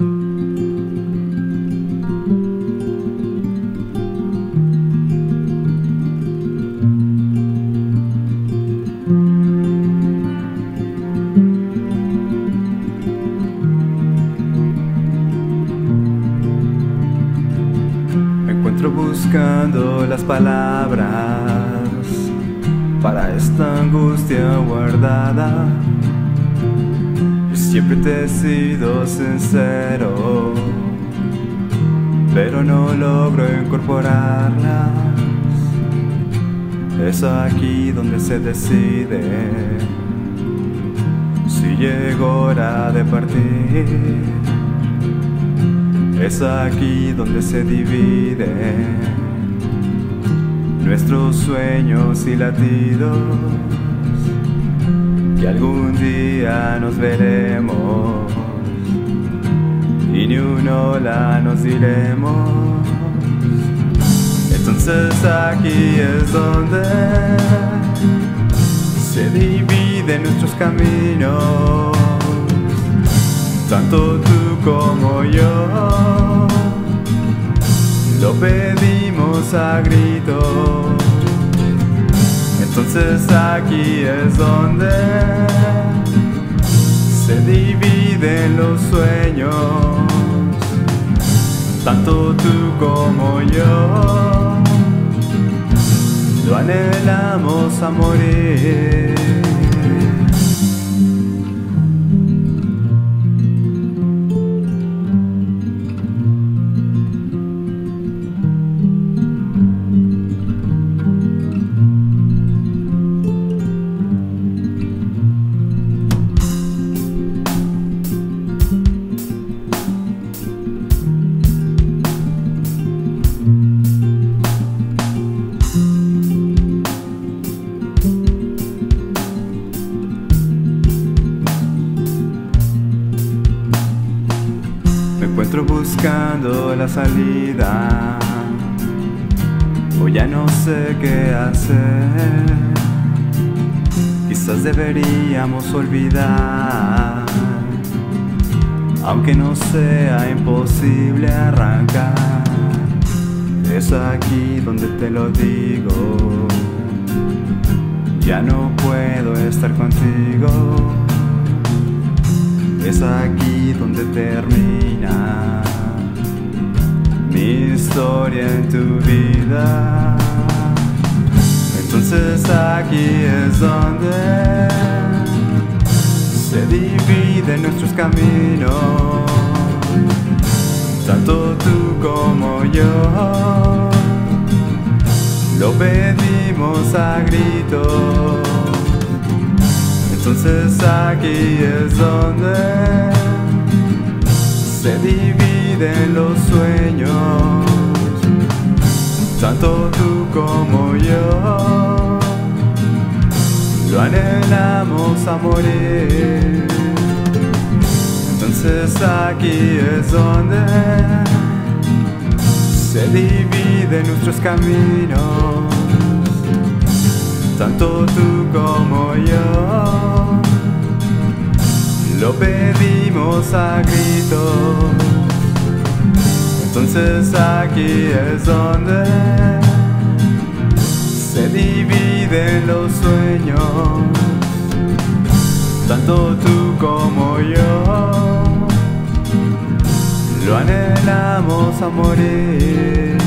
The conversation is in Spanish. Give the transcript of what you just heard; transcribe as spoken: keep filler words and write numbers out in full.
Buscando las palabras para esta angustia guardada. Yo siempre te he sido sincero, pero no logro incorporarlas. Es aquí donde se decide si llegó hora de partir. Es aquí donde se dividen nuestros sueños y latidos, que algún día nos veremos y ni un hola nos diremos. Entonces aquí es donde se dividen nuestros caminos, tanto tú como yo lo pedimos a gritos. Entonces aquí es donde se dividen los sueños, tanto tú como yo lo anhelamos a morir. Me encuentro buscando la salida, o ya no sé qué hacer. Quizás deberíamos olvidar, aunque no sea imposible arrancar. Es aquí donde te lo digo, ya no puedo estar contigo. Es aquí donde termina mi historia en tu vida. Entonces aquí es donde se dividen nuestros caminos, tanto tú como yo lo pedimos a gritos. Entonces aquí es donde se dividen los sueños, tanto tú como yo lo anhelamos a morir. Entonces aquí es donde se dividen nuestros caminos, tanto tú como yo lo pedimos a gritos. Entonces aquí es donde se dividen los sueños, tanto tú como yo lo anhelamos a morir.